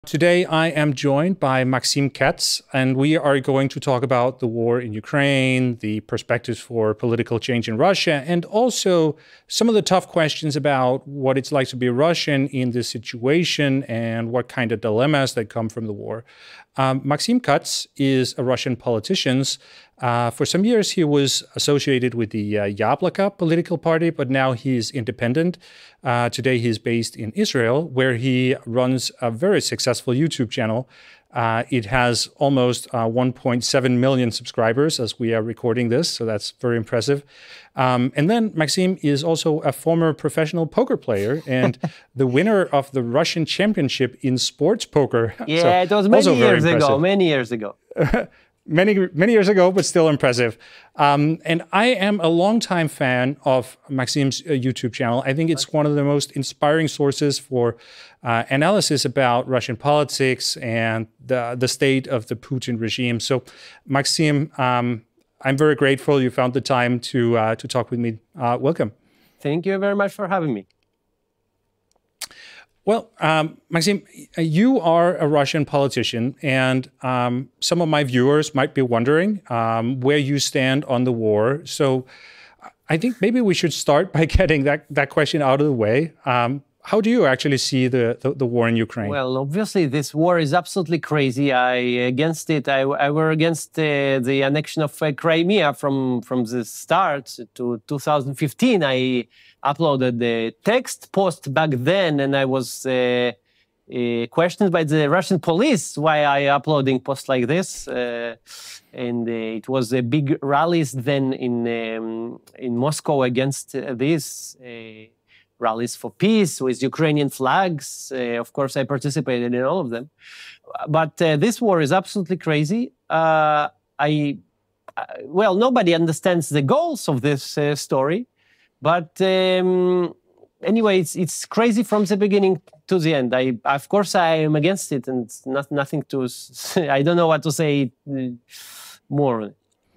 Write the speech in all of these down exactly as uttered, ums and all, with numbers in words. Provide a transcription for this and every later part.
Today, I am joined by Maxim Katz, and we are going to talk about the war in Ukraine, the perspectives for political change in Russia, and also some of the tough questions about what it's like to be Russian in this situation and what kind of dilemmas that come from the war. Um, Maxim Katz is a Russian politician. Uh, for some years, he was associated with the uh, Yabloko political party, but now he's independent. Uh, today, he's based in Israel, where he runs a very successful YouTube channel. Uh, it has almost uh, one point seven million subscribers as we are recording this, so that's very impressive. Um, and then Maxim is also a former professional poker player and the winner of the Russian championship in sports poker. Yeah, so it was many years ago, many years ago. Many, many years ago, but still impressive. Um, and I am a longtime fan of Maxim's uh, YouTube channel. I think it's one of the most inspiring sources for uh, analysis about Russian politics and the, the state of the Putin regime. So, Maxim, um, I'm very grateful you found the time to, uh, to talk with me. Uh, welcome. Thank you very much for having me. Well, um, Maxim, you are a Russian politician, and um, some of my viewers might be wondering um, where you stand on the war. So I think maybe we should start by getting that, that question out of the way. Um, how do you actually see the, the, the war in Ukraine? Well, obviously, this war is absolutely crazy. I against it. I, I were against uh, the annexion of uh, Crimea from, from the start to two thousand fifteen. I uploaded the text post back then, and I was uh, uh, questioned by the Russian police why I uploading posts like this. Uh, and uh, it was a big rallies then in um, in Moscow against uh, this. Uh, rallies for peace with Ukrainian flags. Uh, of course, I participated in all of them. But uh, this war is absolutely crazy. Uh, I, uh, well, nobody understands the goals of this uh, story. But um, anyway, it's, it's crazy from the beginning to the end. I, of course, I am against it, and not, nothing to say. I don't know what to say more.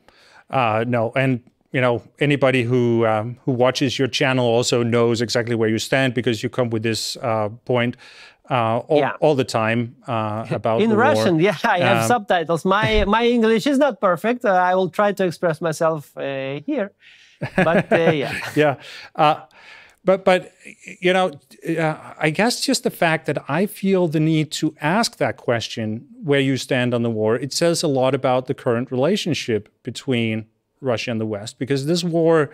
Uh, no, and you know, anybody who um, who watches your channel also knows exactly where you stand, because you come with this uh, point uh, all, yeah. all the time uh, about in the Russian. war. Yeah, I have um, subtitles. My my English is not perfect. Uh, I will try to express myself uh, here, but uh, yeah, yeah. Uh, but but you know, uh, I guess just the fact that I feel the need to ask that question, where you stand on the war, it says a lot about the current relationship between Russia and the West, because this war,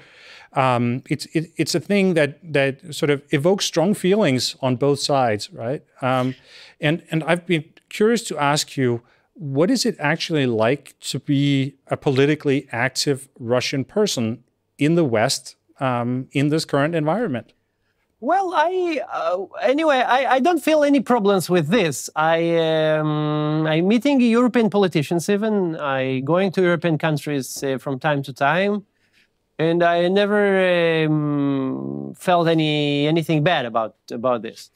um, it's it, it's a thing that that sort of evokes strong feelings on both sides, right? Um, and and I've been curious to ask you, what is it actually like to be a politically active Russian person in the West um, in this current environment? Well, I uh, anyway, I, I don't feel any problems with this. I um, I'm meeting European politicians. Even I going to European countries uh, from time to time, and I never um, felt any anything bad about about this.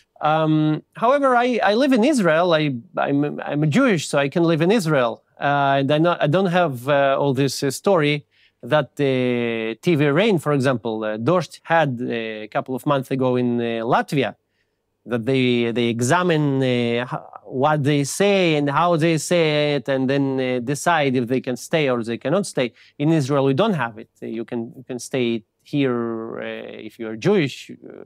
Um, however, I, I live in Israel. I I'm I'm a Jewish, so I can live in Israel, uh, and I not I don't have uh, all this uh, story that the uh, T V rain, for example, uh, Dost had uh, a couple of months ago in uh, Latvia, that they they examine uh, what they say and how they say it, and then uh, decide if they can stay or they cannot stay. In Israel, we don't have it. Uh, you can you can stay here uh, if you are Jewish, uh,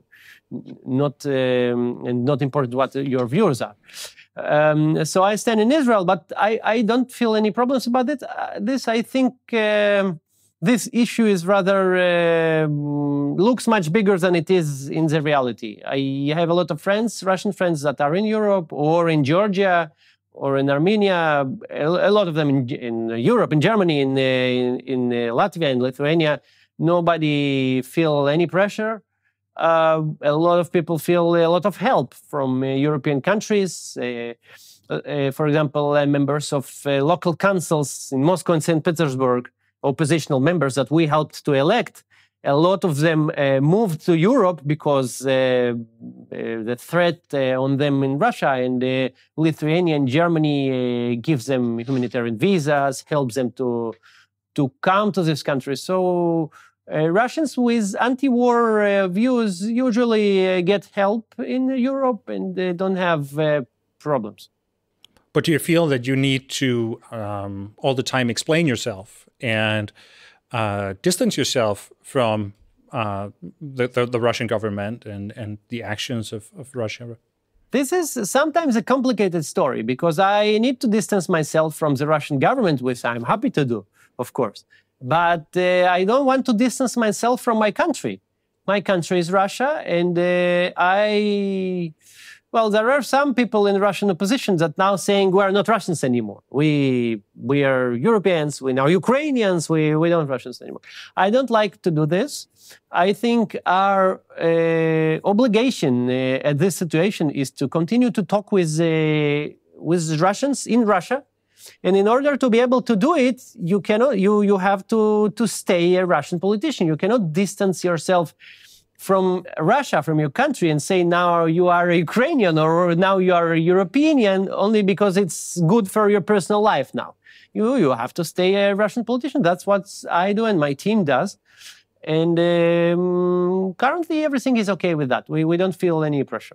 not um, and not important what your views are. Um, so I stand in Israel, but I I don't feel any problems about it. Uh, this I think. Um, This issue is rather uh, looks much bigger than it is in the reality. I have a lot of friends, Russian friends, that are in Europe or in Georgia or in Armenia. A lot of them in, in Europe, in Germany, in in, in Latvia, in Lithuania. Nobody feel any pressure. Uh, a lot of people feel a lot of help from uh, European countries. Uh, uh, for example, uh, members of uh, local councils in Moscow and Saint Petersburg, oppositional members that we helped to elect, a lot of them uh, moved to Europe because uh, uh, the threat uh, on them in Russia, and uh, Lithuania and Germany uh, gives them humanitarian visas, helps them to to come to this country. So uh, Russians with anti-war uh, views usually uh, get help in Europe, and they don't have uh, problems. But do you feel that you need to um, all the time explain yourself and uh, distance yourself from uh, the, the, the Russian government and, and the actions of, of Russia? This is sometimes a complicated story because I need to distance myself from the Russian government, which I'm happy to do, of course. But uh, I don't want to distance myself from my country. My country is Russia, and uh, I... Well, there are some people in Russian opposition that now saying we are not Russians anymore. We we are Europeans, we are Ukrainians, we, we don't Russians anymore. I don't like to do this. I think our uh, obligation uh, at this situation is to continue to talk with, uh, with Russians in Russia. And in order to be able to do it, you cannot, you, you have to, to stay a Russian politician. You cannot distance yourself from Russia, from your country, and say now you are a Ukrainian or now you are a European only because it's good for your personal life now. You, you have to stay a Russian politician. That's what I do and my team does. And um, currently everything is okay with that. We, we don't feel any pressure.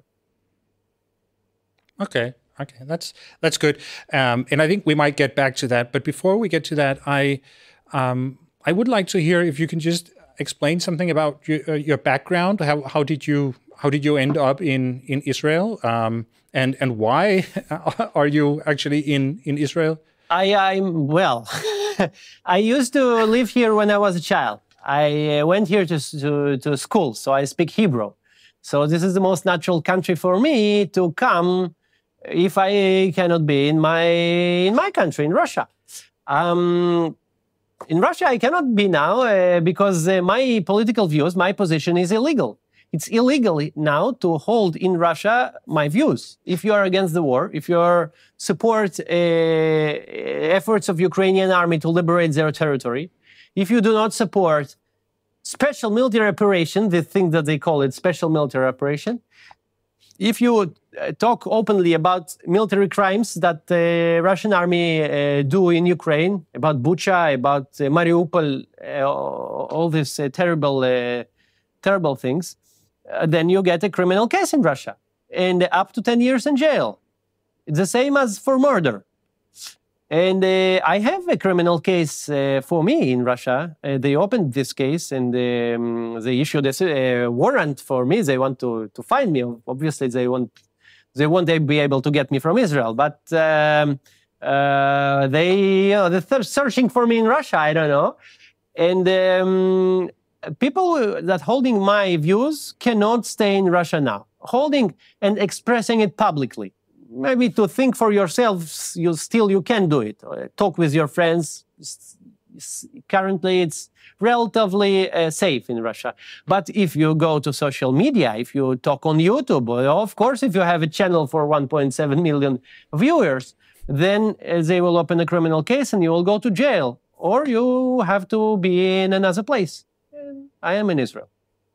Okay. Okay, that's that's good. Um, and I think we might get back to that. But before we get to that, I um, I would like to hear if you can just explain something about your, uh, your background. How how did you how did you end up in in Israel? Um, and and why are you actually in in Israel? I I'm well. I used to live here when I was a child. I uh, went here to, to to school, so I speak Hebrew. So this is the most natural country for me to come if I cannot be in my in my country, in Russia. Um, in Russia, I cannot be now uh, because uh, my political views, my position is illegal. It's illegal now to hold in Russia my views. If you are against the war, if you support uh, efforts of Ukrainian army to liberate their territory, if you do not support special military operation, the thing that they call it special military operation, if you talk openly about military crimes that the Russian army uh, do in Ukraine, about Bucha, about uh, Mariupol, uh, all these uh, terrible, uh, terrible things, uh, then you get a criminal case in Russia and up to ten years in jail. It's the same as for murder. And uh, I have a criminal case uh, for me in Russia. Uh, they opened this case and um, they issued a uh, warrant for me. They want to, to find me. Obviously, they won't, they won't be able to get me from Israel. But um, uh, they, you know, they're searching for me in Russia. I don't know. And um, people that holding my views cannot stay in Russia now. Holding and expressing it publicly. Maybe to think for yourselves, you still you can do it. Talk with your friends. Currently, it's relatively uh, safe in Russia. But if you go to social media, if you talk on YouTube, of course, if you have a channel for one point seven million viewers, then uh, they will open a criminal case and you will go to jail, or you have to be in another place. I am in Israel.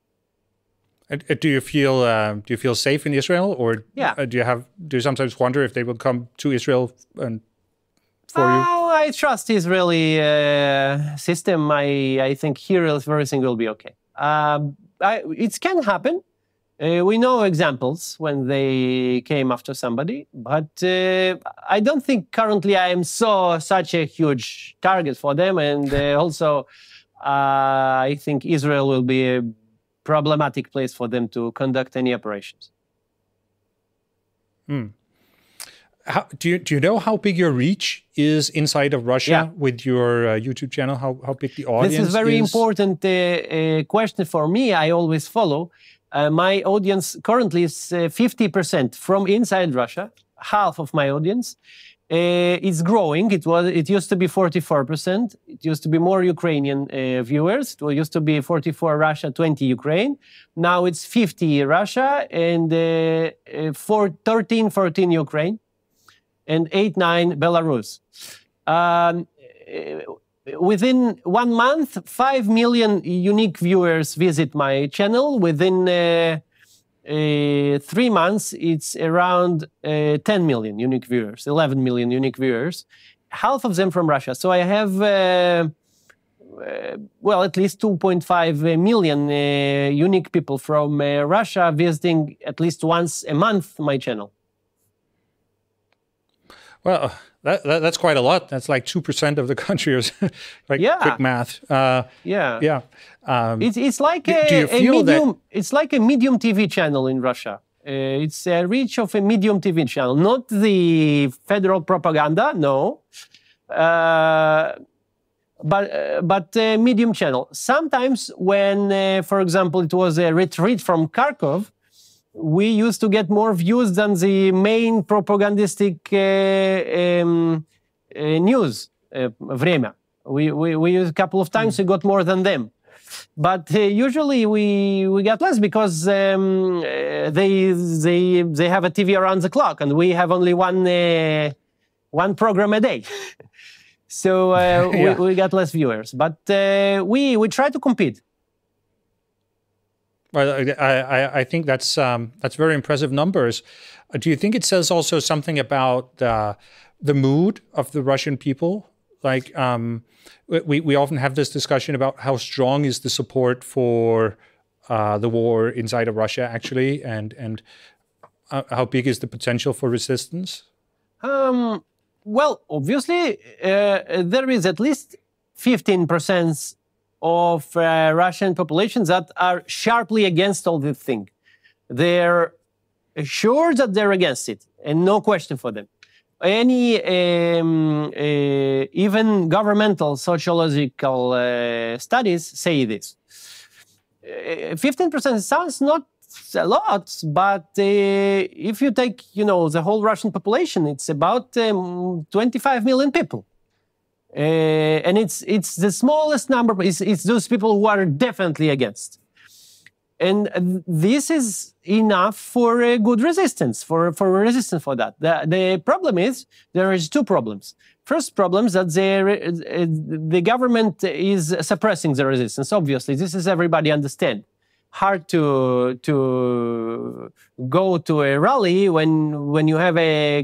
Do you feel uh, do you feel safe in Israel, or yeah. do you have do you sometimes wonder if they will come to Israel and for oh, you? I trust Israeli uh, system. I I think here everything will be okay. Uh, I, it can happen. Uh, we know examples when they came after somebody, but uh, I don't think currently I am so such a huge target for them, and uh, also uh, I think Israel will be a problematic place for them to conduct any operations. Hmm. How, do you do you know how big your reach is inside of Russia yeah. with your uh, YouTube channel? How how big the audience is? This is a very is? important uh, uh, question for me. I always follow. Uh, my audience currently is uh, fifty percent from inside Russia. Half of my audience. Uh, it's growing. It was. It used to be forty-four percent. It used to be more Ukrainian uh, viewers. It used to be forty-four Russia, twenty Ukraine. Now it's fifty Russia and uh, uh, four, thirteen, fourteen Ukraine, and eight, nine Belarus. Um, within one month, five million unique viewers visit my channel. Within uh, Uh, three months, it's around uh, ten million unique viewers, eleven million unique viewers, half of them from Russia. So I have, uh, uh, well, at least two point five million uh, unique people from uh, Russia visiting at least once a month my channel. Well, that, that that's quite a lot. That's like two percent of the country, or like Yeah. quick math. Uh, Yeah. yeah. Um, It's it's like do- a, do you a feel that- medium. It's like a medium T V channel in Russia. Uh, it's a reach of a medium T V channel, not the federal propaganda. No. Uh, but uh, but a medium channel. Sometimes when, uh, for example, it was a retreat from Kharkov, we used to get more views than the main propagandistic uh, um, uh, news, uh, Vremya. We, we, we used a couple of times, we got more than them. But uh, usually we, we get less because um, uh, they, they, they have a T V around the clock and we have only one, uh, one program a day. So uh, Yeah. we, we got less viewers. But uh, we, we try to compete. Well, I, I, I think that's um, that's very impressive numbers. Uh, do you think it says also something about uh, the mood of the Russian people? Like um, we we often have this discussion about how strong is the support for uh, the war inside of Russia actually, and and uh, how big is the potential for resistance? Um, well, obviously, uh, there is at least fifteen percent of uh, Russian populations that are sharply against all this thing. They're sure that they're against it, and no question for them. Any, um, uh, even governmental sociological uh, studies say this. Uh, fifteen percent sounds not a lot, but uh, if you take, you know, the whole Russian population, it's about um, twenty-five million people. Uh, and it's it's the smallest number. It's, it's those people who are definitely against, and uh, this is enough for a good resistance for for resistance for that. The, the problem is there is two problems. First problem is that the the government is suppressing the resistance. Obviously, this is everybody understand. Hard to to go to a rally when when you have a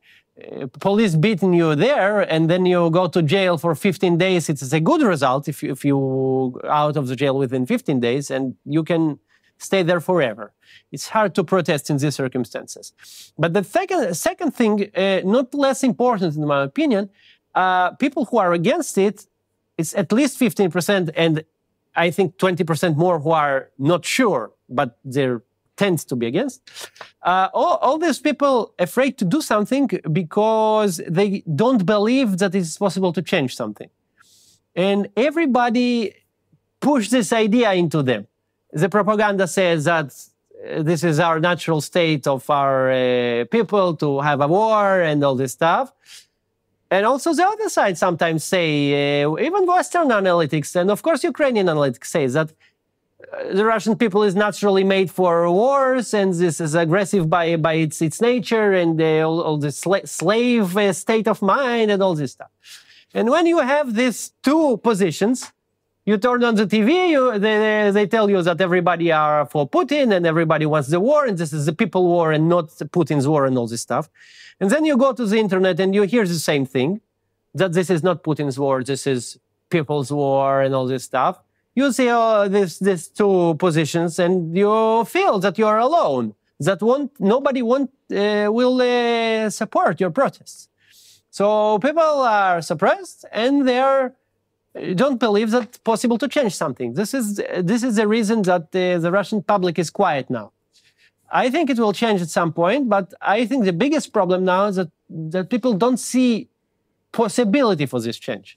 police beating you there, and then you go to jail for fifteen days. It's a good result if you, if you out of the jail within fifteen days, and you can stay there forever. It's hard to protest in these circumstances. But the second, second thing, uh, not less important in my opinion, uh, people who are against it, it's at least fifteen percent, and I think twenty percent more who are not sure, but they're tends to be against. Uh, all, all these people afraid to do something because they don't believe that it's possible to change something. And everybody pushed this idea into them. The propaganda says that uh, this is our natural state of our uh, people to have a war and all this stuff. And also the other side sometimes say, uh, even Western analytics, and of course Ukrainian analytics says that the Russian people is naturally made for wars, and this is aggressive by, by its, its nature, and uh, all, all the sla slave uh, state of mind and all this stuff. And when you have these two positions, you turn on the T V, you, they, they tell you that everybody are for Putin and everybody wants the war, and this is the people war and not Putin's war and all this stuff. And then you go to the internet and you hear the same thing, that this is not Putin's war, this is people's war and all this stuff. You see uh, this, these two positions, and you feel that you are alone. That won't, nobody won't, uh, will uh, support your protests. So people are suppressed, and they are, don't believe that it's possible to change something. This is this is the reason that uh, the Russian public is quiet now. I think it will change at some point, but I think the biggest problem now is that that people don't see possibility for this change.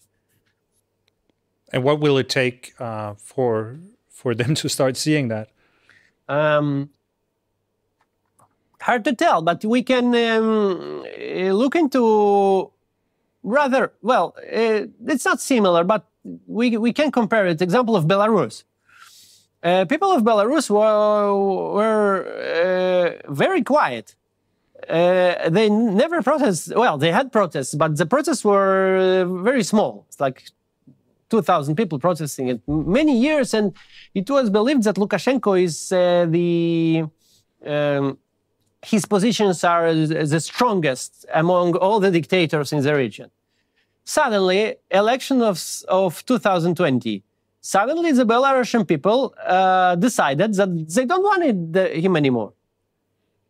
And what will it take uh, for for them to start seeing that? Um, hard to tell, but we can um, look into rather, well, uh, it's not similar, but we, we can compare it. Example of Belarus. Uh, people of Belarus were, were uh, very quiet. Uh, they never protested. Well, they had protests, but the protests were very small. It's like two thousand people protesting it many years, and it was believed that Lukashenko is uh, the um, his positions are the strongest among all the dictators in the region. Suddenly, election of of two thousand twenty. Suddenly, the Belarusian people uh, decided that they don't want it, the, him anymore.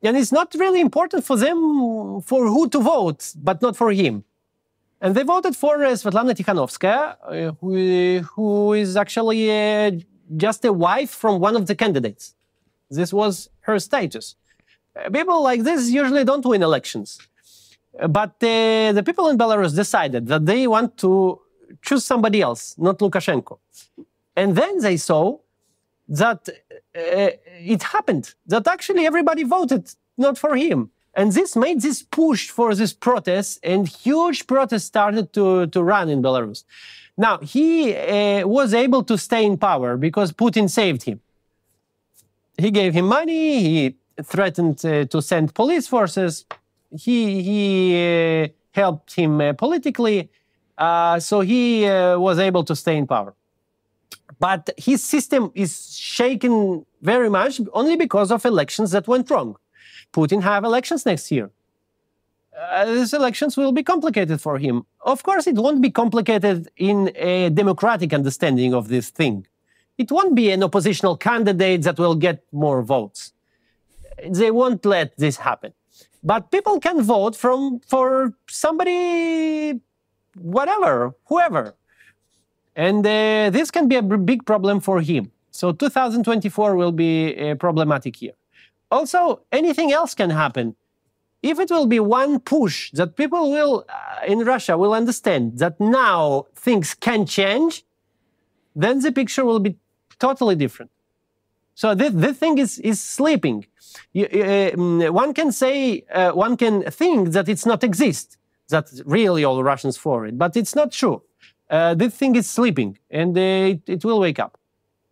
And it's not really important for them for who to vote, but not for him. And they voted for uh, Svetlana Tikhanovskaya, uh, who, who is actually uh, just a wife from one of the candidates. This was her status. Uh, people like this usually don't win elections. Uh, but uh, the people in Belarus decided that they want to choose somebody else, not Lukashenko. And then they saw that uh, it happened, that actually everybody voted not for him. And this made this push for this protest, and huge protests started to, to run in Belarus. Now, he uh, was able to stay in power because Putin saved him. He gave him money, he threatened uh, to send police forces, he, he uh, helped him uh, politically, uh, so he uh, was able to stay in power. But his system is shaken very much only because of elections that went wrong. Putin have elections next year. Uh, these elections will be complicated for him. Of course, it won't be complicated in a democratic understanding of this thing. It won't be an oppositional candidate that will get more votes. They won't let this happen. But people can vote from for somebody, whatever, whoever. And uh, this can be a big problem for him. So two thousand twenty-four will be a problematic year. Also, anything else can happen. If it will be one push that people will, uh, in Russia, will understand that now things can change, then the picture will be totally different. So this, this thing is, is sleeping. You, uh, one can say, uh, one can think that it's not exist, that really all Russians for it, but it's not true. Uh, this thing is sleeping, and uh, it, it will wake up.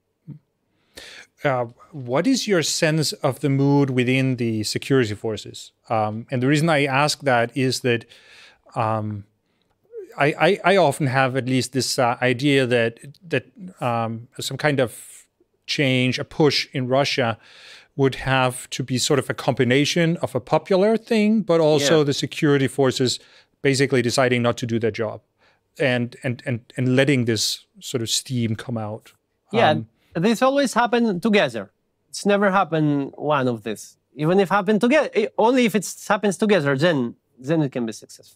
Uh, what is your sense of the mood within the security forces? Um, and the reason I ask that is that um, I, I, I often have at least this uh, idea that that um, some kind of change, a push in Russia would have to be sort of a combination of a popular thing, but also yeah. the security forces basically deciding not to do their job and and and, and letting this sort of steam come out. Yeah. Um, This always happen together. It's never happened one of this. Even if happen together, only if it happens together, then then it can be successful.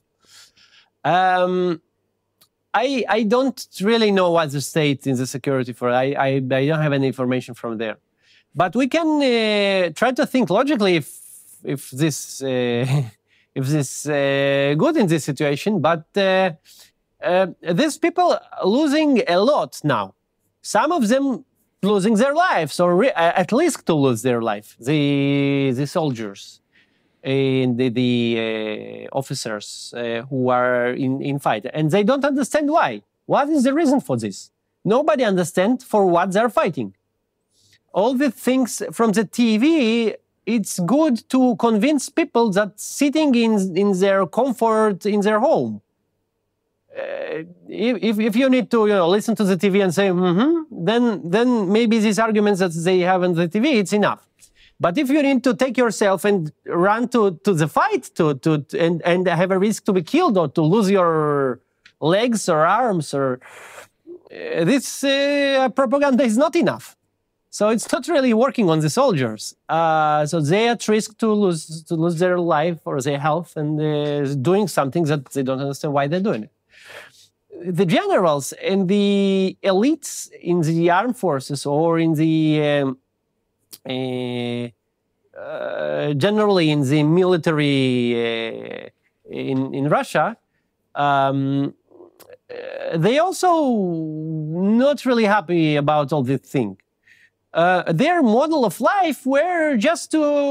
Um, I I don't really know what's the state in the security for. I I, I don't have any information from there, but we can uh, try to think logically if if this uh, if this uh, good in this situation. But uh, uh, these people losing a lot now. Some of them losing their lives, or re at least to lose their life. The the soldiers and the, the uh, officers uh, who are in, in fight. And they don't understand why. What is the reason for this? Nobody understands for what they're fighting. All the things from the T V, it's good to convince people that sitting in, in their comfort, in their home, Uh, if, if you need to you know, listen to the T V and say, mm-hmm, then, then maybe these arguments that they have on the T V, it's enough. But if you need to take yourself and run to, to the fight to, to, and, and have a risk to be killed or to lose your legs or arms, or uh, this uh, propaganda is not enough. So it's not really working on the soldiers. Uh, so they are at risk to lose, to lose their life or their health, and uh, doing something that they don't understand why they're doing it. The generals and the elites in the armed forces or in the um, uh, uh, generally in the military uh, in in Russia, um, uh, they also not really happy about all this thing. Uh, their model of life were just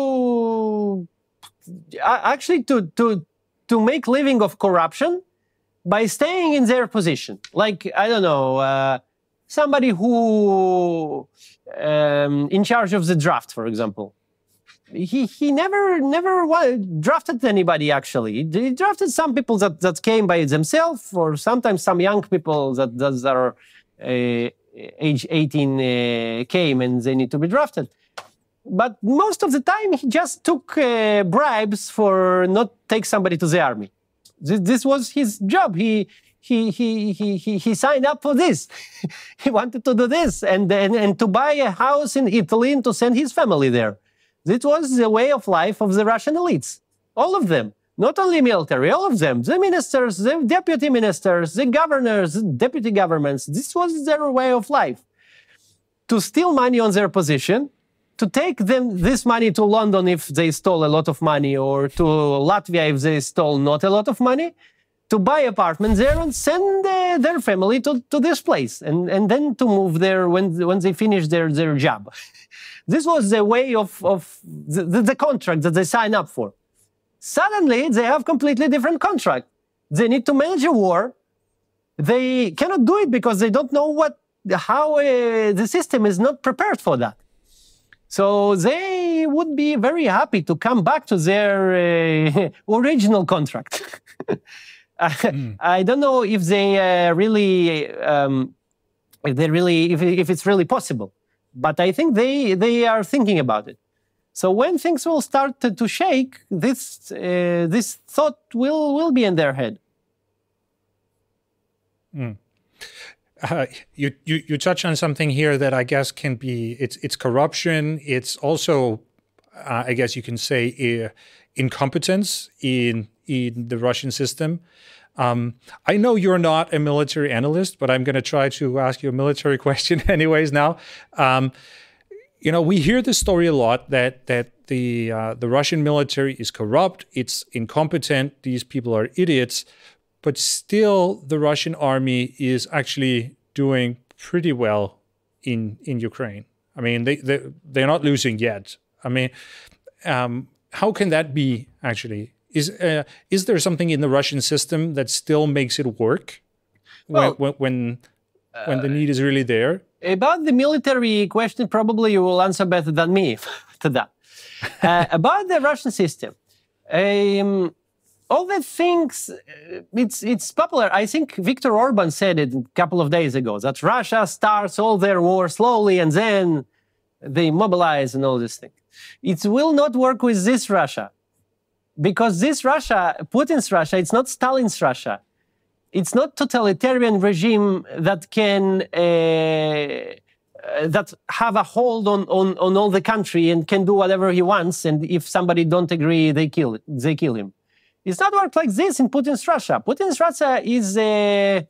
to uh, actually to to to make living of corruption by staying in their position. Like, I don't know, uh, somebody who, um, in charge of the draft, for example, he, he never, never drafted anybody, actually. He drafted some people that, that came by themselves, or sometimes some young people that, that are uh, age eighteen uh, came and they need to be drafted. But most of the time, he just took uh, bribes for not take somebody to the army. This, this was his job. He he he he he, he signed up for this. He wanted to do this and, and and to buy a house in Italy and to send his family there. This was the way of life of the Russian elites. All of them. Not only military, all of them. The ministers, the deputy ministers, the governors, the deputy governments. This was their way of life. To steal money on their position, to take them this money to London if they stole a lot of money, or to Latvia if they stole not a lot of money, to buy apartments there and send uh, their family to, to this place, and, and then to move there when, when they finish their, their job. This was the way of, of the, the, the contract that they sign up for. Suddenly, they have completely different contract. They need to manage a war. They cannot do it because they don't know what, how uh, the system is not prepared for that. So they would be very happy to come back to their uh, original contract. mm. I don't know if they uh, really, um, if they really, if, if it's really possible, but I think they they are thinking about it. So when things will start to, to shake, this uh, this thought will will be in their head. Mm. Uh, you, you you touch on something here that I guess can be it's it's corruption. It's also uh, I guess you can say uh, incompetence in in the Russian system. Um, I know you're not a military analyst, but I'm going to try to ask you a military question anyways now. Um, you know, we hear this story a lot that that the uh, the Russian military is corrupt, it's incompetent, these people are idiots, but still the Russian army is actually doing pretty well in in Ukraine. I mean, they, they, they're not losing yet. I mean, um, how can that be actually? Is uh, is there something in the Russian system that still makes it work when well, when when, uh, when the need is really there? About the military question, probably you will answer better than me to that. uh, about the Russian system, um, all the things, it's it's popular. I think Viktor Orban said it a couple of days ago, that Russia starts all their war slowly and then they mobilize and all this thing. It will not work with this Russia. Because this Russia, Putin's Russia, it's not Stalin's Russia. It's not totalitarian regime that can uh, uh, that have a hold on, on on all the country and can do whatever he wants. And if somebody don't agree, they kill it. They kill him. It's not work like this in Putin's Russia. Putin's Russia is a,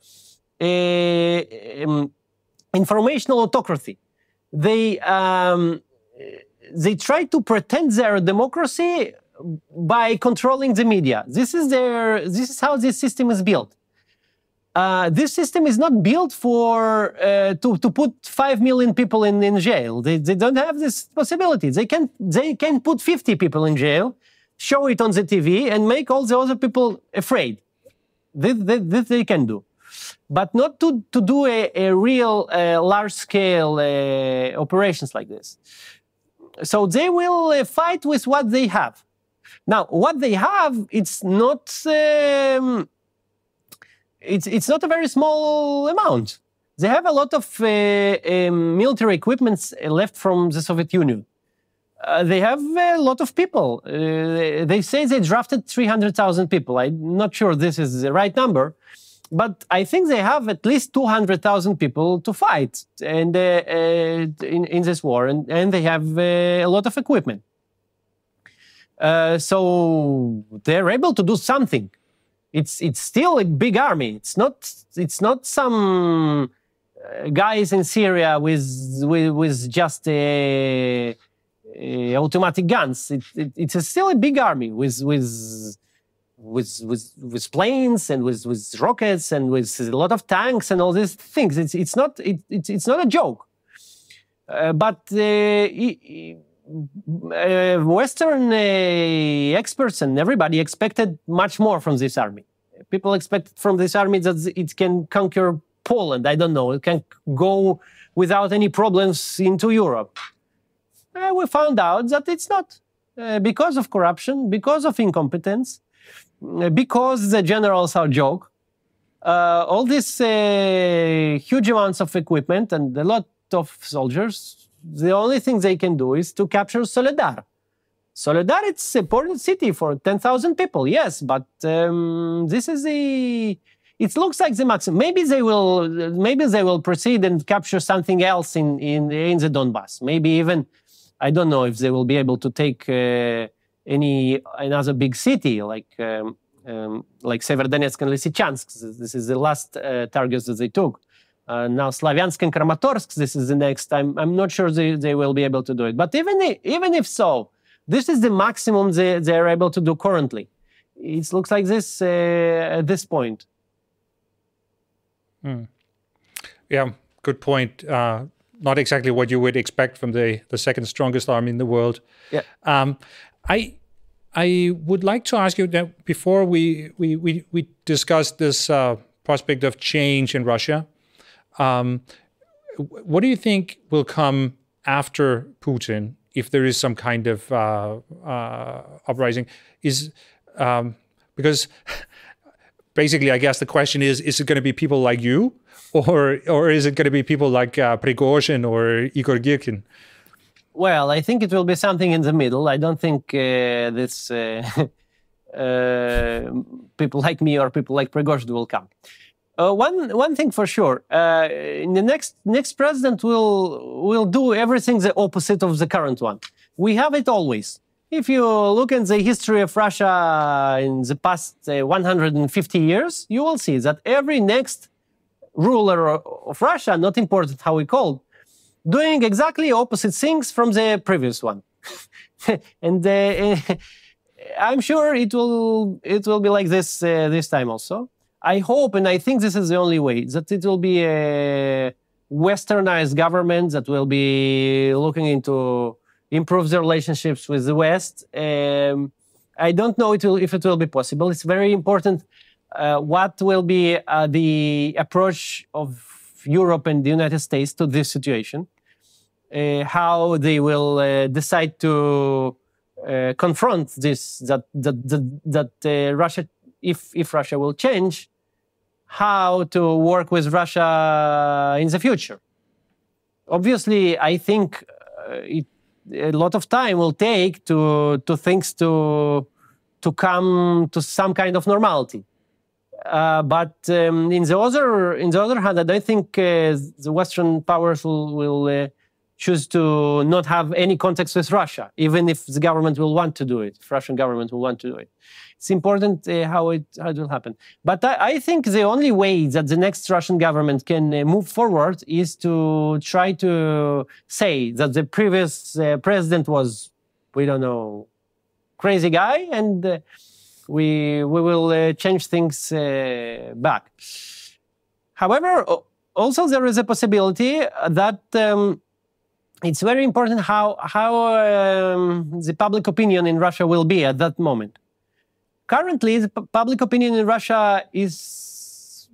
a um, informational autocracy. They um, they try to pretend their democracy by controlling the media. This is their. This is how this system is built. Uh, this system is not built for uh, to to put five million people in, in jail. They they don't have this possibility. They can they can put fifty people in jail, show it on the T V, and make all the other people afraid. This this, this they can do, but not to to do a, a real uh, large scale uh, operations like this. So they will uh, fight with what they have. Now, what they have, it's not um, it's it's not a very small amount. They have a lot of uh, um, military equipment left from the Soviet Union. Uh, they have a lot of people. Uh, they say they drafted three hundred thousand people. I'm not sure this is the right number, but I think they have at least two hundred thousand people to fight and uh, uh, in in this war, and and they have uh, a lot of equipment. Uh, so they're able to do something. It's it's still a big army. It's not it's not some uh, guys in Syria with with, with just a, a automatic guns. It, it, it's a still a big army with with with with, with planes and with, with rockets and with a lot of tanks and all these things. It's it's not it, it's it's not a joke. Uh, but uh, it, Uh, Western uh, experts and everybody expected much more from this army. People expected from this army that it can conquer Poland. I don't know. It can go without any problems into Europe. Uh, we found out that it's not. Uh, because of corruption, because of incompetence, uh, because the generals are joke. Uh, all these uh, huge amounts of equipment and a lot of soldiers, the only thing they can do is to capture Soledar. Soledar, it's a important city for ten thousand people, yes, but um, this is the... It looks like the maximum. Maybe they will, maybe they will proceed and capture something else in, in, in the Donbass. Maybe even I don't know if they will be able to take uh, any another big city like um, um, like Severodonetsk and Lysychansk. This is the last uh, targets that they took. Uh, now Slavyansk and Kramatorsk, this is the next time. I'm not sure they, they will be able to do it. But even if, even if so, this is the maximum they, they are able to do currently. It looks like this uh, at this point. Hmm. Yeah, good point. Uh, not exactly what you would expect from the, the second strongest army in the world. Yeah. Um, I I would like to ask you that before we we we, we discuss this uh, prospect of change in Russia. Um, what do you think will come after Putin, if there is some kind of uh, uh, uprising? Is um, because basically, I guess the question is: is it going to be people like you, or or is it going to be people like uh, Prigozhin or Igor Girkin? Well, I think it will be something in the middle. I don't think uh, this uh, uh, people like me or people like Prigozhin will come. Uh, one one thing for sure, uh, the next next president will will do everything the opposite of the current one. We have it always. If you look at the history of Russia in the past uh, one hundred fifty years, you will see that every next ruler of Russia, not important how we call, doing exactly opposite things from the previous one. And uh, I'm sure it will it will be like this uh, this time also. I hope, and I think this is the only way, that it will be a westernized government that will be looking into improve their relationships with the West. Um, I don't know it will, if it will be possible. It's very important uh, what will be uh, the approach of Europe and the United States to this situation, uh, how they will uh, decide to uh, confront this, that, that, that, that uh, Russia, if, if Russia will change, how to work with Russia in the future. Obviously, I think uh, it, a lot of time will take to to things to to come to some kind of normality. Uh, but um, in the other in the other hand, I don't think uh, the Western powers will, will uh, choose to not have any contacts with Russia, even if the government will want to do it. If Russian government will want to do it. It's important uh, how, it, how it will happen. But I, I think the only way that the next Russian government can uh, move forward is to try to say that the previous uh, president was, we don't know, crazy guy, and uh, we, we will uh, change things uh, back. However, also there is a possibility that um, it's very important how, how um, the public opinion in Russia will be at that moment. Currently, the public opinion in Russia is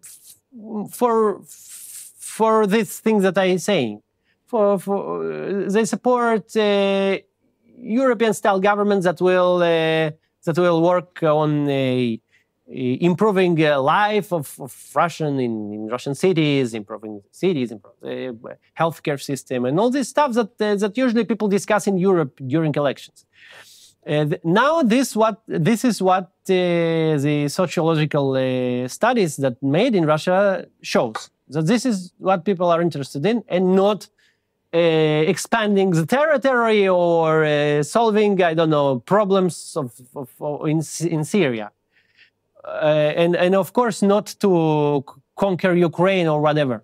for for these things that I'm saying. For, for they support uh, European-style governments that will uh, that will work on uh, improving uh, life of, of Russian in, in Russian cities, improving cities, improving uh, healthcare system, and all this stuff that uh, that usually people discuss in Europe during elections. Uh, now, this what this is what uh, the sociological uh, studies that made in Russia shows, that this is what people are interested in, and not uh, expanding the territory or uh, solving, I don't know, problems of, of, of in in Syria, uh, and and of course not to conquer Ukraine or whatever.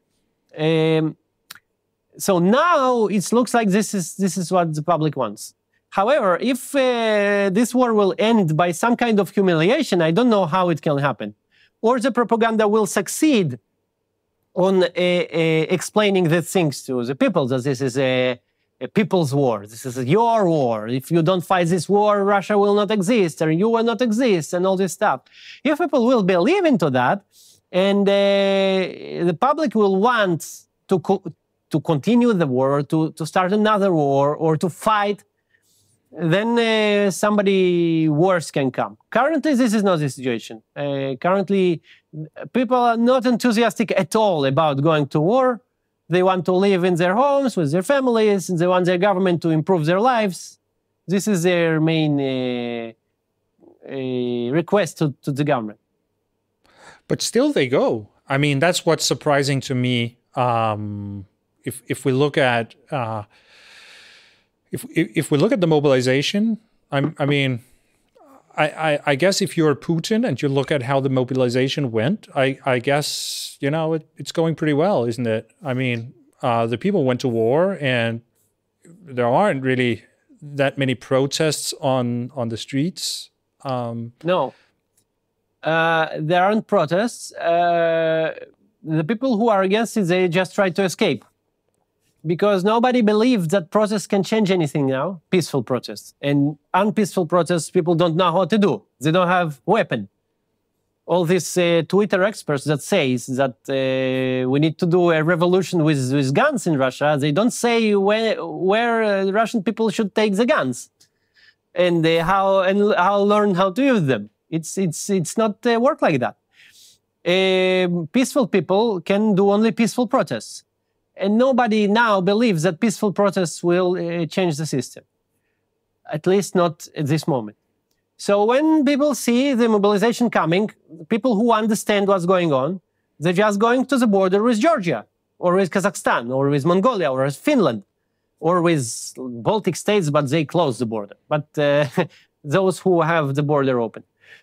Um, so now it looks like this is this is what the public wants. However, if uh, this war will end by some kind of humiliation, I don't know how it can happen. Or the propaganda will succeed on uh, uh, explaining the things to the people, that this is a, a people's war, this is your war. If you don't fight this war, Russia will not exist, or you will not exist, and all this stuff. If people will believe into that, and uh, the public will want to, co to continue the war, to, to start another war, or to fight, then uh, somebody worse can come. Currently, this is not the situation. Uh, currently, people are not enthusiastic at all about going to war. They want to live in their homes with their families, and they want their government to improve their lives. This is their main uh, uh, request to, to the government. But still they go. I mean, that's what's surprising to me. Um, if, if we look at... Uh, if if we look at the mobilization, I'm, I mean, I, I, I guess if you're Putin and you look at how the mobilization went, I, I guess, you know, it, it's going pretty well, isn't it? I mean, uh, the people went to war and there aren't really that many protests on, on the streets. Um, no, uh, there aren't protests. Uh, the people who are against it, they just try to escape. Because nobody believes that protests can change anything now, peaceful protests. And unpeaceful protests, people don't know how to do. They don't have weapon. All these uh, Twitter experts that says that uh, we need to do a revolution with, with guns in Russia, they don't say where, where uh, Russian people should take the guns and uh, how and how learn how to use them. It's, it's, it's not uh, work like that. Uh, peaceful people can do only peaceful protests. And nobody now believes that peaceful protests will uh, change the system, at least not at this moment. So when people see the mobilization coming, people who understand what's going on, they're just going to the border with Georgia, or with Kazakhstan, or with Mongolia, or with Finland, or with Baltic states, but they close the border. But uh, those who have the border open.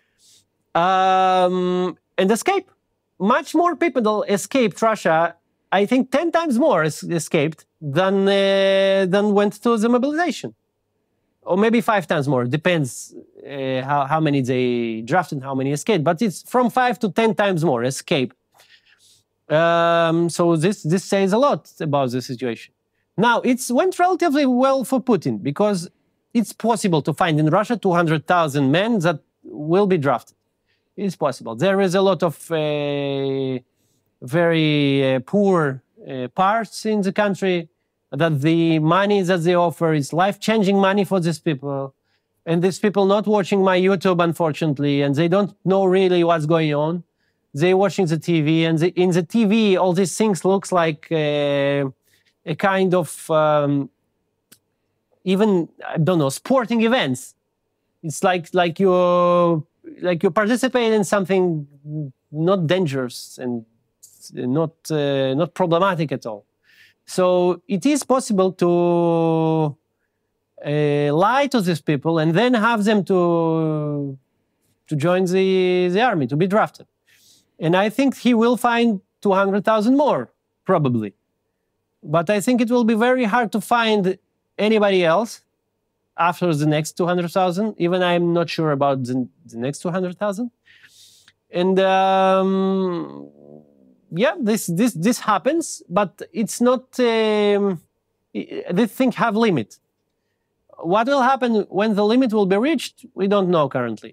Um, and escape. Much more people escaped Russia. I think ten times more escaped than, uh, than went to the mobilization. Or maybe five times more, depends uh, how, how many they drafted, how many escaped. But it's from five to ten times more escape. Um, so this, this says a lot about the situation. Now, it went relatively well for Putin, because it's possible to find in Russia two hundred thousand men that will be drafted. It's possible. There is a lot of Uh, very uh, poor uh, parts in the country, that the money that they offer is life-changing money for these people. And these people not watching my YouTube, unfortunately, and they don't know really what's going on. They're watching the T V, and the, in the T V, all these things looks like uh, a kind of, um, even, I don't know, sporting events. It's like, like, you like you participate in something not dangerous and not uh, not problematic at all. So it is possible to uh, lie to these people and then have them to to join the, the army, to be drafted. And I think he will find two hundred thousand more, probably. But I think it will be very hard to find anybody else after the next two hundred thousand. Even I'm not sure about the, the next two hundred thousand. And um, yeah, this, this, this happens, but it's not, um, this thing have limit. What will happen when the limit will be reached, we don't know currently.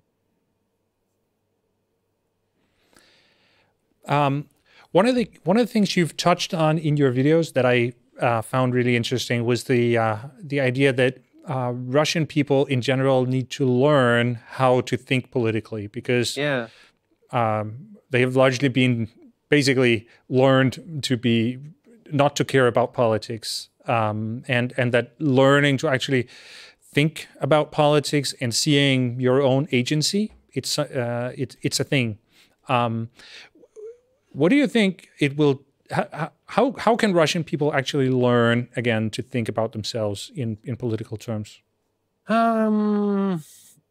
Um, one of the one of the things you've touched on in your videos that I uh, found really interesting was the uh, the idea that uh, Russian people in general need to learn how to think politically, because yeah. um, they have largely been basically learned to be not to care about politics, um, and and that learning to actually think about politics and seeing your own agency, it's uh, it, it's a thing. Um, What do you think it will, how, how can Russian people actually learn, again, to think about themselves in, in political terms? Um,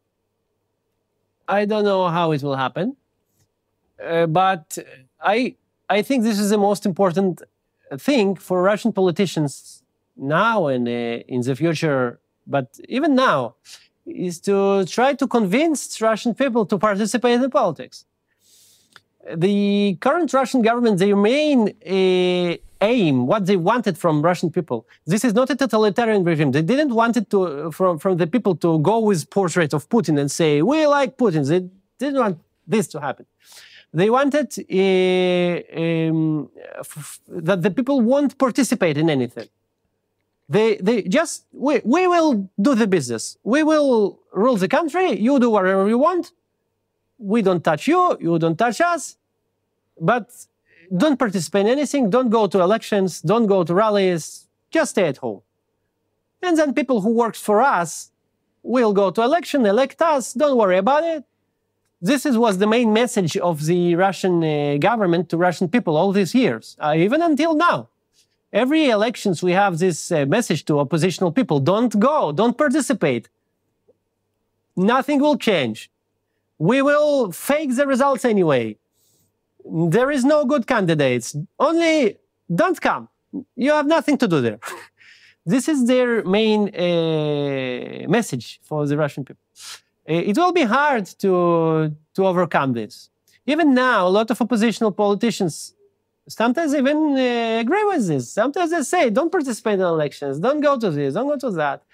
I don't know how it will happen, uh, but I, I think this is the most important thing for Russian politicians now and uh, in the future, but even now, is to try to convince Russian people to participate in politics. The current Russian government, their main uh, aim, what they wanted from Russian people, this is not a totalitarian regime. They didn't want it to, from, from the people to go with portrait of Putin and say, we like Putin. They didn't want this to happen. They wanted uh, um, that the people won't participate in anything. They, they just, we, we will do the business. We will rule the country. You do whatever you want. We don't touch you, you don't touch us, but don't participate in anything, don't go to elections, don't go to rallies, just stay at home. And then people who work for us will go to election, elect us, don't worry about it. This is, was the main message of the Russian uh, government to Russian people all these years, uh, even until now. Every elections we have this uh, message to oppositional people: don't go, don't participate. Nothing will change. We will fake the results anyway. There is no good candidates. Only don't come. You have nothing to do there. This is their main uh, message for the Russian people. It will be hard to, to overcome this. Even now, a lot of oppositional politicians sometimes even uh, agree with this. Sometimes they say, don't participate in elections, don't go to this, don't go to that.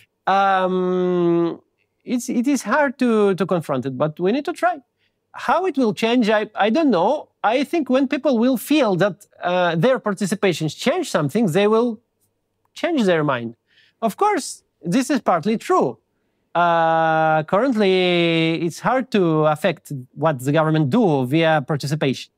Um, it's, it is hard to, to confront it, but we need to try. How it will change, I, I don't know. I think when people will feel that uh, their participations change something, they will change their mind. Of course, this is partly true. Uh, currently, it's hard to affect what the government do via participation.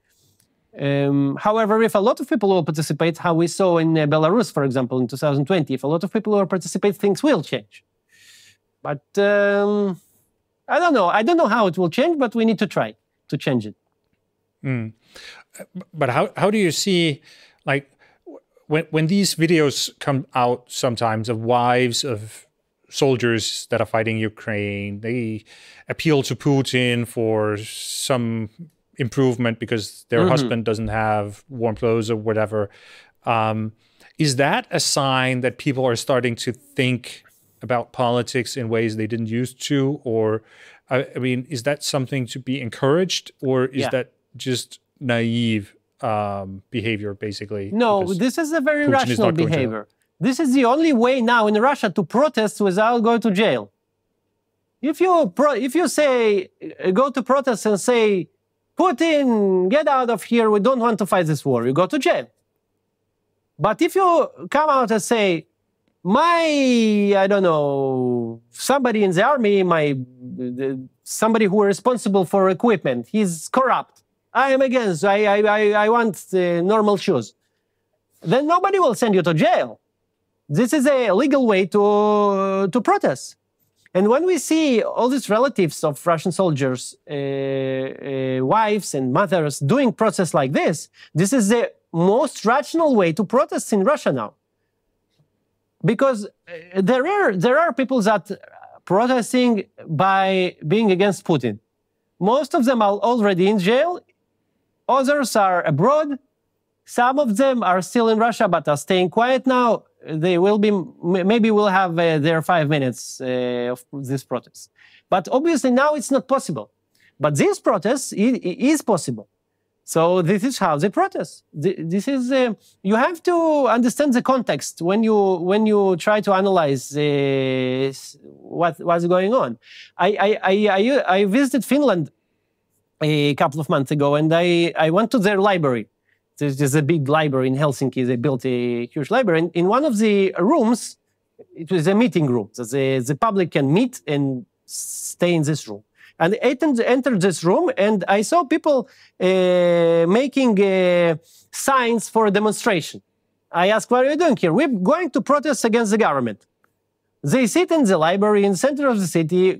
Um, however, if a lot of people will participate, how we saw in uh, Belarus, for example, in two thousand twenty, if a lot of people will participate, things will change. But um, I don't know. I don't know how it will change, but we need to try to change it. Mm. But how, how do you see, like, when, when these videos come out sometimes of wives of soldiers that are fighting Ukraine, they appeal to Putin for some improvement because their mm-hmm. husband doesn't have warm clothes or whatever. Um, is that a sign that people are starting to think about politics in ways they didn't used to? Or, I, I mean, is that something to be encouraged, or is yeah. that just naive um, behavior, basically? No, this is a very Putin rational behavior. This is the only way now in Russia to protest without going to jail. If you, pro if you say, go to protest and say, Putin, get out of here, we don't want to fight this war, you go to jail. But if you come out and say, my, I don't know, somebody in the army, my, somebody who is responsible for equipment, he's corrupt, I am against, I, I, I want uh, normal shoes, then nobody will send you to jail. This is a legal way to, to protest. And when we see all these relatives of Russian soldiers, uh, uh, wives and mothers doing protests like this, this is the most rational way to protest in Russia now. Because there are, there are people that are protesting by being against Putin. Most of them are already in jail. Others are abroad. Some of them are still in Russia but are staying quiet now. They will be, maybe we'll have uh, their five minutes uh, of this protest. But obviously now it's not possible. But this protest is possible. So this is how they protest. This is, uh, you have to understand the context when you, when you try to analyze uh, what, what's going on. I, I, I, I visited Finland a couple of months ago, and I, I went to their library. There's just a big library in Helsinki. They built a huge library. And in one of the rooms, it was a meeting room. So the, the public can meet and stay in this room. And I entered this room, and I saw people uh, making uh, signs for a demonstration. I asked, what are you doing here? We're going to protest against the government. They sit in the library in the center of the city,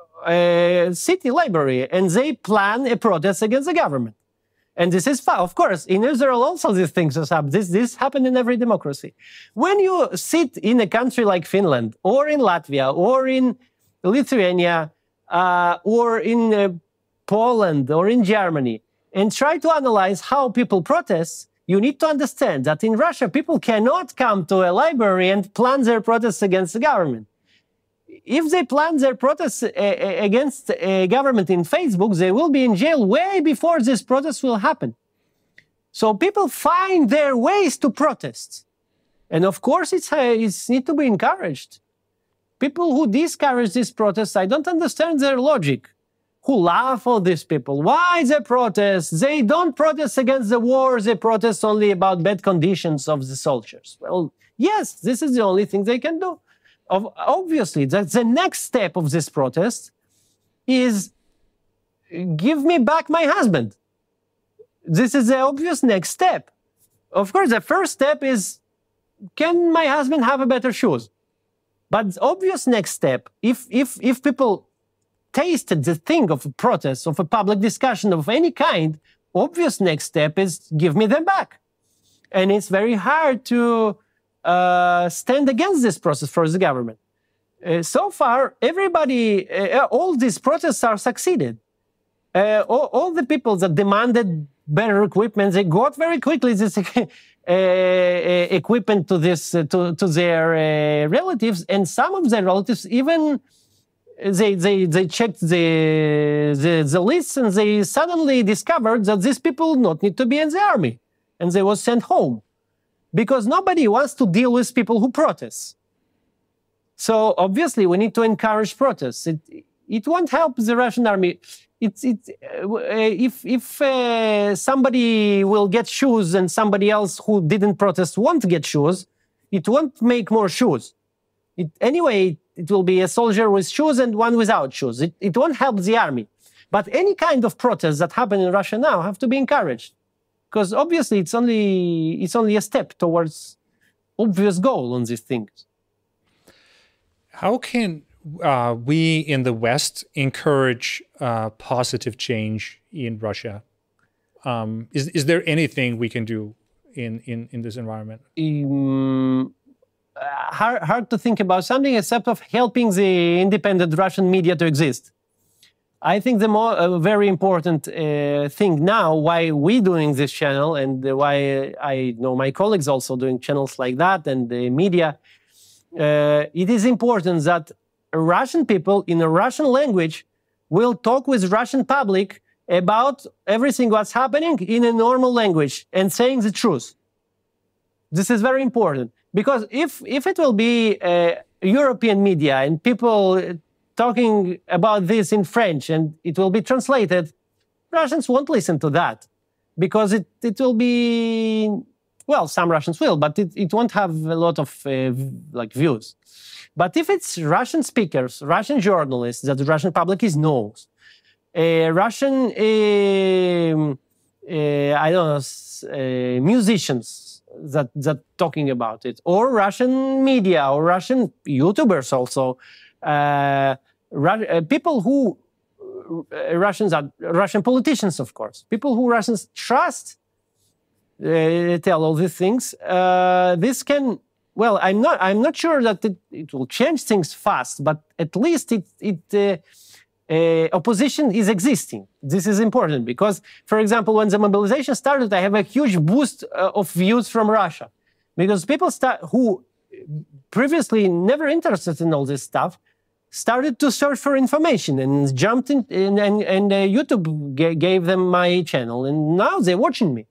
uh, city library, and they plan a protest against the government. And this is, of course, in Israel also these things happen. This, this happened in every democracy. When you sit in a country like Finland, or in Latvia, or in Lithuania, uh, or in uh, Poland, or in Germany, and try to analyze how people protest, you need to understand that in Russia, people cannot come to a library and plan their protests against the government. If they plan their protests uh, against a government in Facebook, they will be in jail way before this protest will happen. So people find their ways to protest. And of course, it's, uh, it's need to be encouraged. People who discourage these protests, I don't understand their logic. Who laugh at these people. Why they protest? They don't protest against the war, they protest only about bad conditions of the soldiers. Well, yes, this is the only thing they can do. Obviously, that the next step of this protest is give me back my husband. This is the obvious next step. Of course, the first step is, can my husband have a better shoes? But the obvious next step, if, if, if people tasted the thing of a protest, of a public discussion of any kind, obvious next step is give me them back. And it's very hard to uh, stand against this process for the government. Uh, so far, everybody, uh, all these protests are succeeded. Uh, all, all the people that demanded better equipment, they got very quickly this uh, equipment to this uh, to, to their uh, relatives, and some of their relatives even they they they checked the, the the lists, and they suddenly discovered that these people not need to be in the army, and they was sent home because nobody wants to deal with people who protest. So obviously we need to encourage protests. It it won't help the Russian army. It's it uh, if if uh, somebody will get shoes and somebody else who didn't protest won't get shoes, it won't make more shoes. It, anyway, it will be a soldier with shoes and one without shoes. It, it won't help the army. But any kind of protests that happen in Russia now have to be encouraged, because obviously it's only it's only a step towards obvious goal on these things. How can uh, we in the West encourage uh, positive change in Russia? Um, is, is there anything we can do in, in, in this environment? Um, hard, hard to think about something except of helping the independent Russian media to exist. I think the more uh, very important uh, thing now, why we doing this channel, and why I know my colleagues also doing channels like that, and the media, uh, it is important that Russian people in a Russian language will talk with Russian public about everything what's happening in a normal language and saying the truth. This is very important, because if, if it will be uh, European media and people talking about this in French and it will be translated, Russians won't listen to that, because it, it will be, well, some Russians will, but it, it won't have a lot of uh, like views. But if it's Russian speakers, Russian journalists that the Russian public is knows, uh, Russian, uh, uh, I don't know, uh, musicians that, that talking about it, or Russian media, or Russian YouTubers also, uh, uh, people who, uh, Russians are, Russian politicians, of course, people who Russians trust, uh, tell all these things, uh, this can, well, I'm not, I'm not sure that it, it will change things fast, but at least it, it uh, uh, opposition is existing. This is important because, for example, when the mobilization started, I have a huge boost uh, of views from Russia, because people start, who previously never interested in all this stuff started to search for information and jumped in, in and, and uh, YouTube g gave them my channel, and now they're watching me.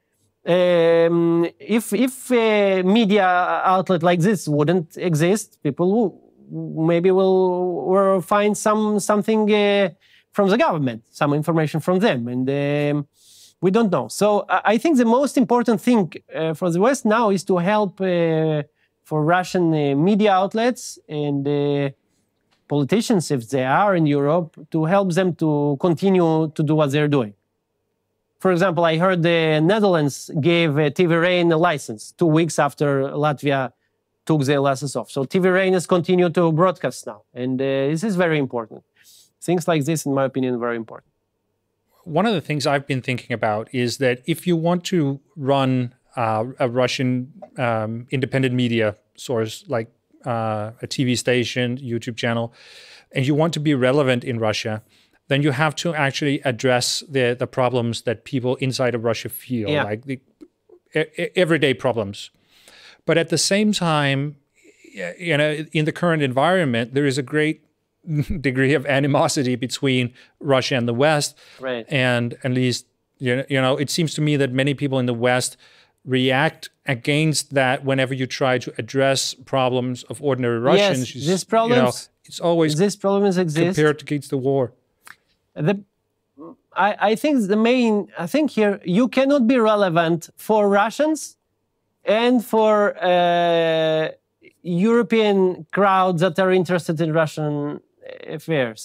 Um, if if a media outlet like this wouldn't exist, people will, maybe will, will find some something uh, from the government, some information from them, and um, we don't know. So I think the most important thing uh, for the West now is to help uh, for Russian uh, media outlets and uh, politicians, if they are in Europe, to help them to continue to do what they're doing. For example, I heard the Netherlands gave uh, T V Rain a license two weeks after Latvia took their license off. So T V Rain has continued to broadcast now, and uh, this is very important. Things like this, in my opinion, are very important. One of the things I've been thinking about is that if you want to run uh, a Russian um, independent media source like uh, a T V station, YouTube channel, and you want to be relevant in Russia, then you have to actually address the, the problems that people inside of Russia feel, yeah. like the everyday problems. But at the same time, you know, in the current environment, there is a great degree of animosity between Russia and the West. Right. And at least, you know, you know, it seems to me that many people in the West react against that whenever you try to address problems of ordinary Russians. Yes, these problems, you know, it's always these problems exist. compared against the war. The, I, I think the main, I think here, you cannot be relevant for Russians and for uh, European crowds that are interested in Russian affairs,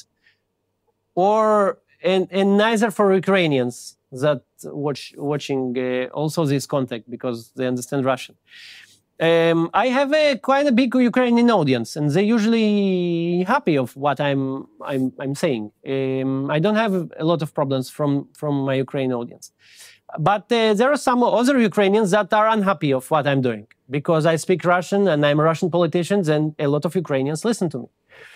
or and, and neither for Ukrainians that watch watching uh, also this contact because they understand Russian. Um, I have a quite a big Ukrainian audience, and they're usually happy of what I'm I'm I'm saying. Um, I don't have a lot of problems from from my Ukrainian audience, but uh, there are some other Ukrainians that are unhappy of what I'm doing because I speak Russian and I'm a Russian politician, and a lot of Ukrainians listen to me.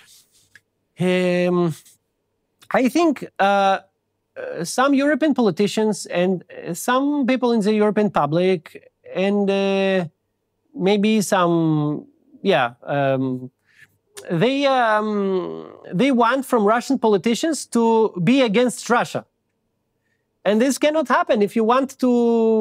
Um, I think uh, uh, some European politicians and some people in the European public and uh, maybe some, yeah, um, they um, they want from Russian politicians to be against Russia, and this cannot happen if you want to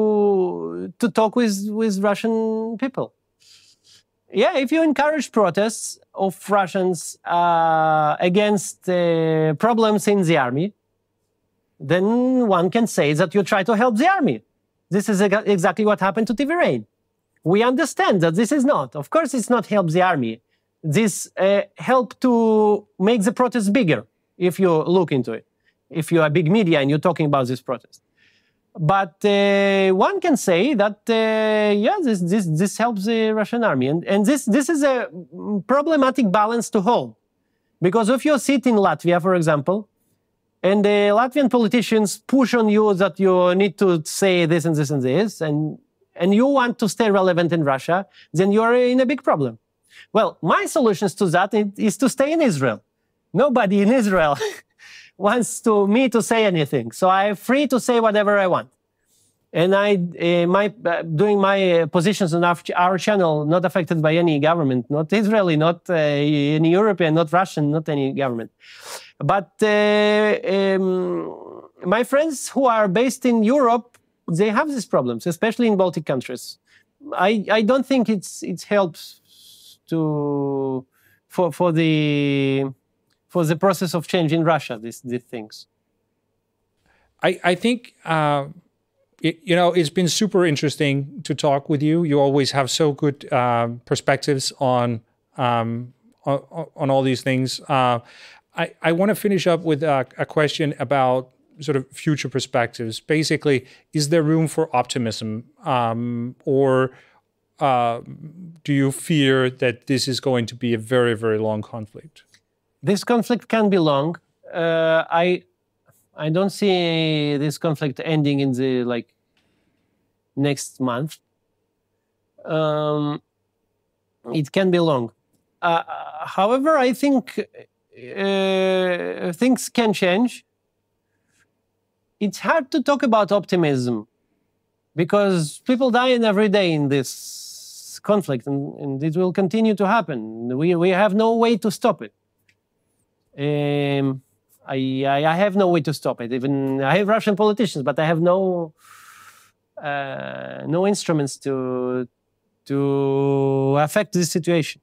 to talk with with Russian people. Yeah, if you encourage protests of Russians uh, against uh, problems in the army, then one can say that you try to help the army. This is exactly what happened to T V Rain. We understand that this is not. Of course, it's not help the army. This uh, help to make the protest bigger, if you look into it. If you are big media and you're talking about this protest. But uh, one can say that, uh, yeah, this, this, this helps the Russian army. And, and this, this is a problematic balance to hold. Because if you sit in Latvia, for example, and the Latvian politicians push on you that you need to say this and this and this, and and you want to stay relevant in Russia, then you're in a big problem. Well, my solutions to that is to stay in Israel. Nobody in Israel wants to me to say anything, so I'm free to say whatever I want. And I, uh, my, uh, doing my uh, positions on our, our channel, not affected by any government, not Israeli, not uh, any European, not Russian, not any government. But uh, um, my friends who are based in Europe, they have these problems, especially in Baltic countries. I, I don't think it's it helps to for for the for the process of change in Russia. These these things. I I think uh, it, you know it's been super interesting to talk with you. You always have so good uh, perspectives on um, on, on all these things. Uh, I I want to finish up with a, a question about sort of future perspectives. Basically, is there room for optimism, um, or uh, do you fear that this is going to be a very, very long conflict? This conflict can be long. Uh, I I don't see this conflict ending in the like next month. Um, it can be long. Uh, however, I think uh, things can change. It's hard to talk about optimism because people die every day in this conflict, and, and it will continue to happen. We, we have no way to stop it. Um, I, I, I have no way to stop it. Even I have Russian politicians, but I have no uh, no instruments to to affect this situation.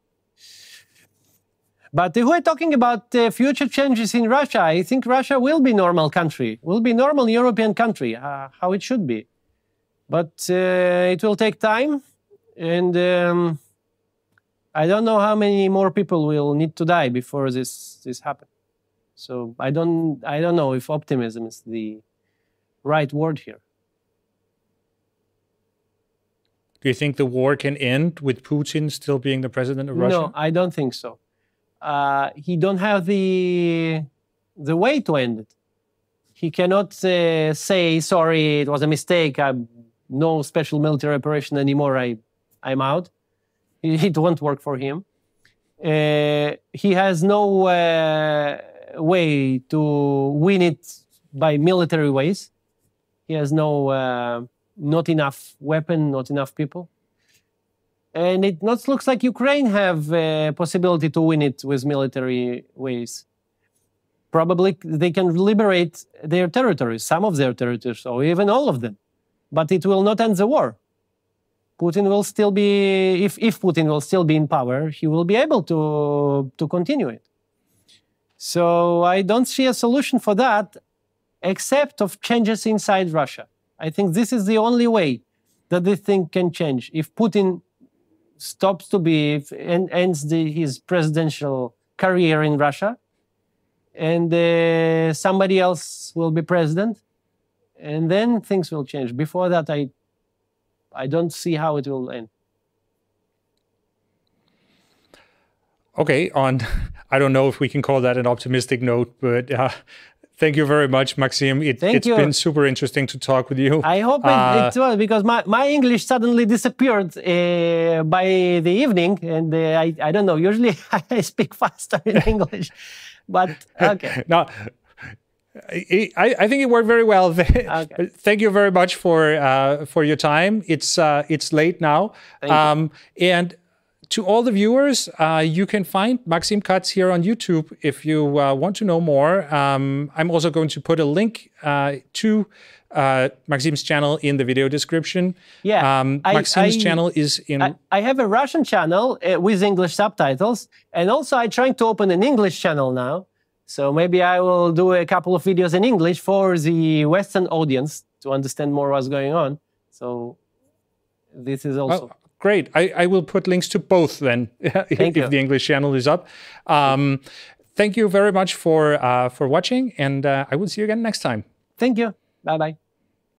But if we're talking about uh, future changes in Russia, I think Russia will be normal country, will be normal European country, uh, how it should be. But uh, it will take time, and um, I don't know how many more people will need to die before this this happens. So I don't I don't know if optimism is the right word here. Do you think the war can end with Putin still being the president of Russia? No, I don't think so. Uh, he don't have the the way to end it. He cannot uh, say sorry, it was a mistake. I'm no special military operation anymore. I I'm out. It won't work for him. Uh, he has no uh, way to win it by military ways. He has no uh, not enough weapon, not enough people. And it not looks like Ukraine have a possibility to win it with military ways. Probably they can liberate their territories, some of their territories, or even all of them. But it will not end the war. Putin will still be, if, if Putin will still be in power, he will be able to, to continue it. So I don't see a solution for that, except of changes inside Russia. I think this is the only way that this thing can change. If Putin stops to be, and ends the, his presidential career in Russia, and uh, somebody else will be president, and then things will change. Before that, I, I don't see how it will end. Okay, on, I don't know if we can call that an optimistic note, but uh, thank you very much, Maxim. It, it's you. been super interesting to talk with you. I hope uh, it, it was, because my, my English suddenly disappeared uh, by the evening, and uh, I, I don't know, usually I speak faster in English, but okay. No, I, I think it worked very well. Okay. Thank you very much for uh, for your time. It's uh, it's late now, um, and to all the viewers, uh, you can find Maxim Katz here on YouTube if you uh, want to know more. Um, I'm also going to put a link uh, to uh, Maxim's channel in the video description. Yeah, um, Maxim's I, I, channel is in. I, I have a Russian channel uh, with English subtitles, and also I'm trying to open an English channel now. So maybe I will do a couple of videos in English for the Western audience to understand more what's going on. So this is also... Oh, great. I, I will put links to both then, if, if the English channel is up. Um, thank you very much for, uh, for watching, and uh, I will see you again next time. Thank you. Bye-bye.